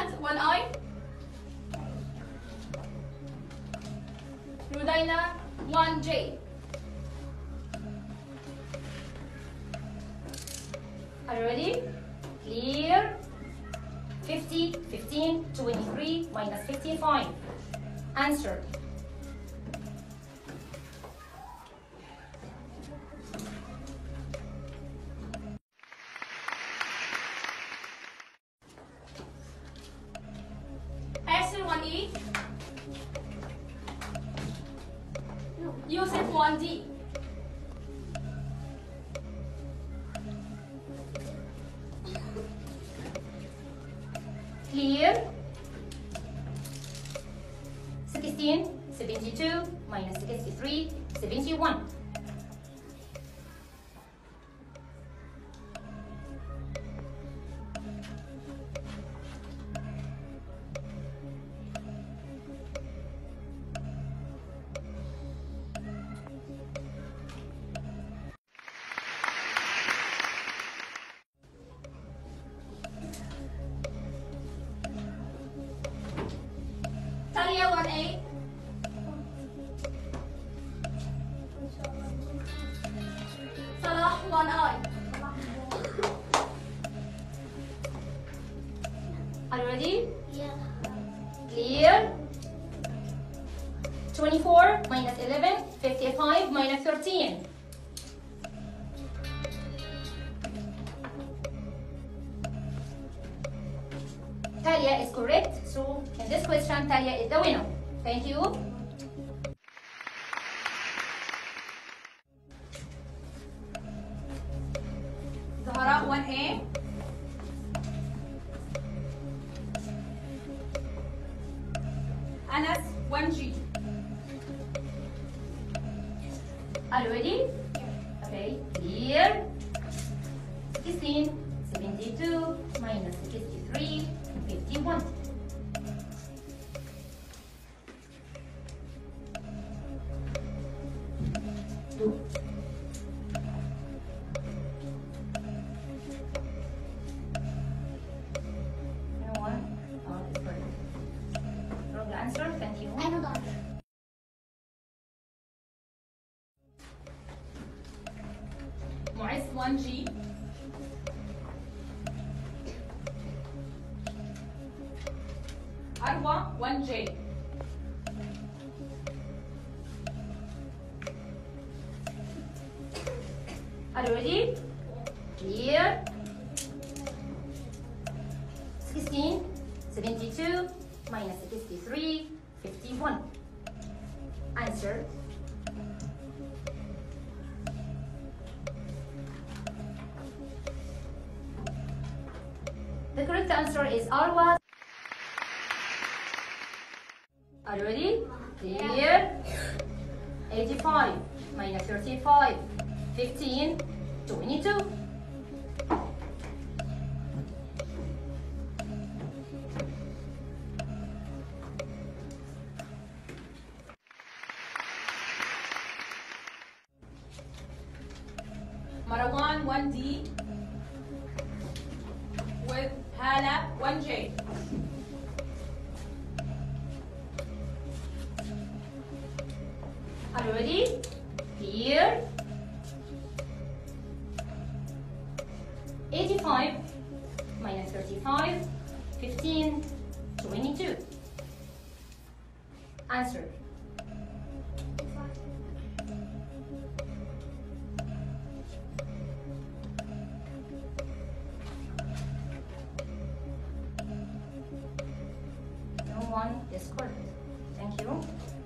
and 1i. Rudaina 1j. Are you ready? Clear. 50, 15, 23 minus 55. Answer. Asher 1e. Yusuf 1d. Clear. 16, 72 minus 63, 71. Talia 1a. Salah 1i. Are you ready? Yeah. Clear. 24 minus 11, 55 minus 13. Talia is correct. So in this question, Talia is the winner. Thank you. Zahra 1a. Anas 1g. Are you ready? Okay. Clear. 16, 72 minus 63, 51. No one? Oh, it's correct. Wrong answer. Thank you. I know the answer. Mu'izz 1G. Arwa 1J. Are you ready? Clear. 16, 72 minus 63, 51. Answer. The correct answer is Arwa. Are you ready? Clear. 85 minus 35, 15, 22. Marwan 1D with Hala 1J. Are you ready? Here. 85 minus 35, 15, 22. Answer. No one is correct. Thank you.